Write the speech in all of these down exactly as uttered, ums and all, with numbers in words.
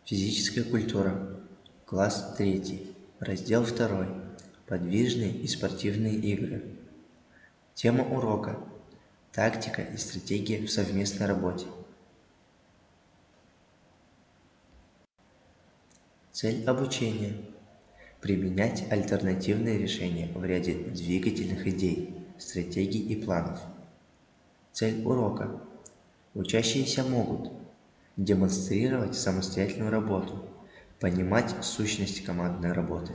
Физическая культура. Класс третий. Раздел второй. Подвижные и спортивные игры. Тема урока. Тактика и стратегия в совместной работе. Цель обучения. Применять альтернативные решения в ряде двигательных идей, стратегий и планов. Цель урока. Учащиеся могут демонстрировать самостоятельную работу, понимать сущность командной работы.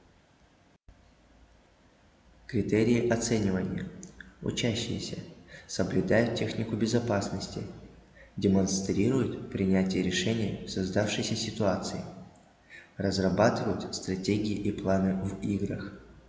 Критерии оценивания. Учащиеся соблюдают технику безопасности, демонстрируют принятие решений в создавшейся ситуации, разрабатывают стратегии и планы в играх.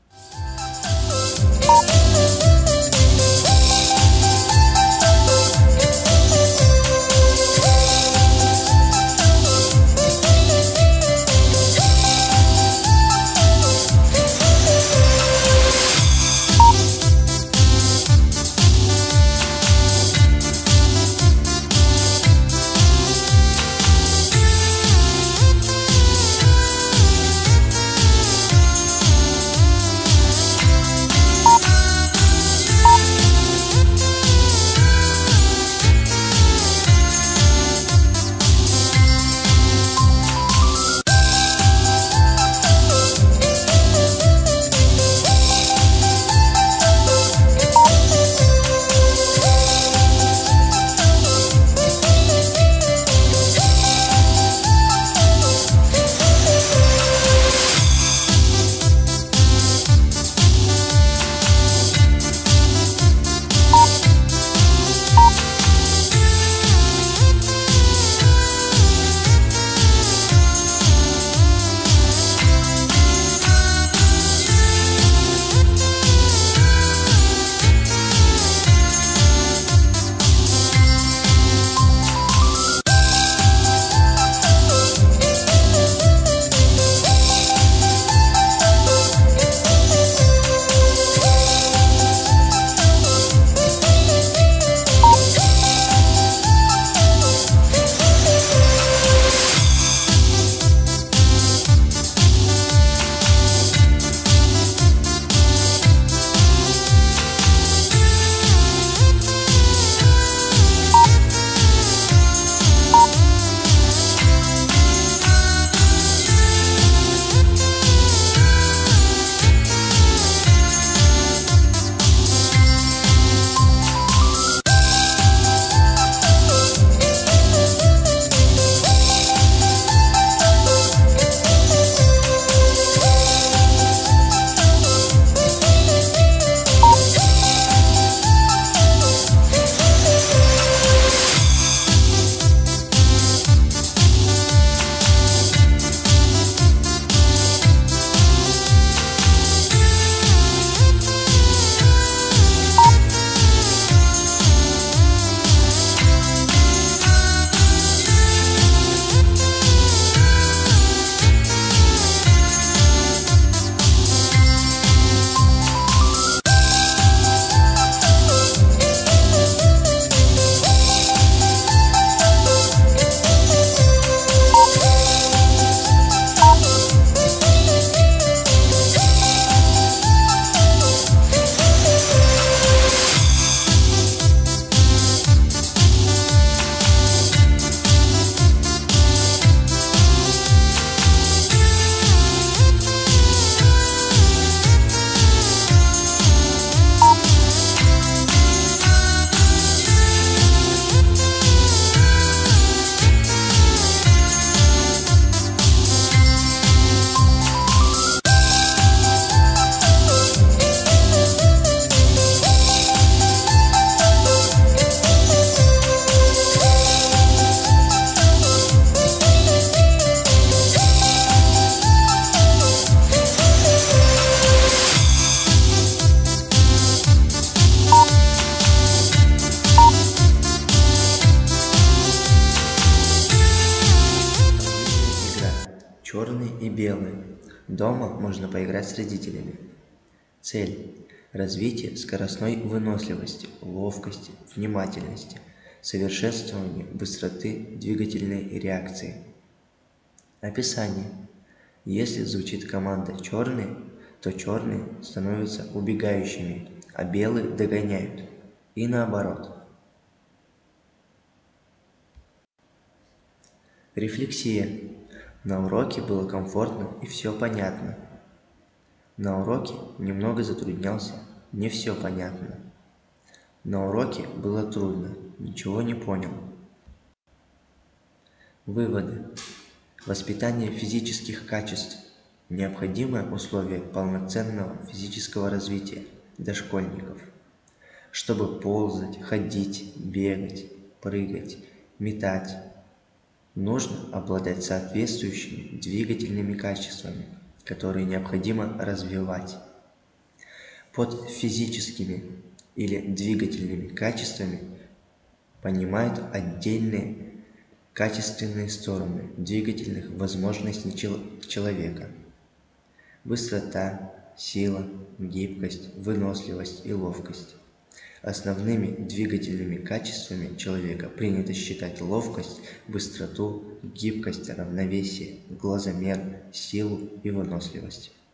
Черный и белый. Дома можно поиграть с родителями. Цель – развитие скоростной выносливости, ловкости, внимательности, совершенствование быстроты двигательной реакции. Описание. Если звучит команда «черный», то черные становятся убегающими, а белые догоняют. И наоборот. Рефлексия. На уроке было комфортно и все понятно. На уроке немного затруднялся, не все понятно. На уроке было трудно, ничего не понял. Выводы. Воспитание физических качеств – необходимое условие полноценного физического развития дошкольников. Чтобы ползать, ходить, бегать, прыгать, метать, нужно обладать соответствующими двигательными качествами, которые необходимо развивать. Под физическими или двигательными качествами понимают отдельные качественные стороны двигательных возможностей человека. Быстрота, сила, гибкость, выносливость и ловкость. Основными двигательными качествами человека принято считать ловкость, быстроту, гибкость, равновесие, глазомер, силу и выносливость.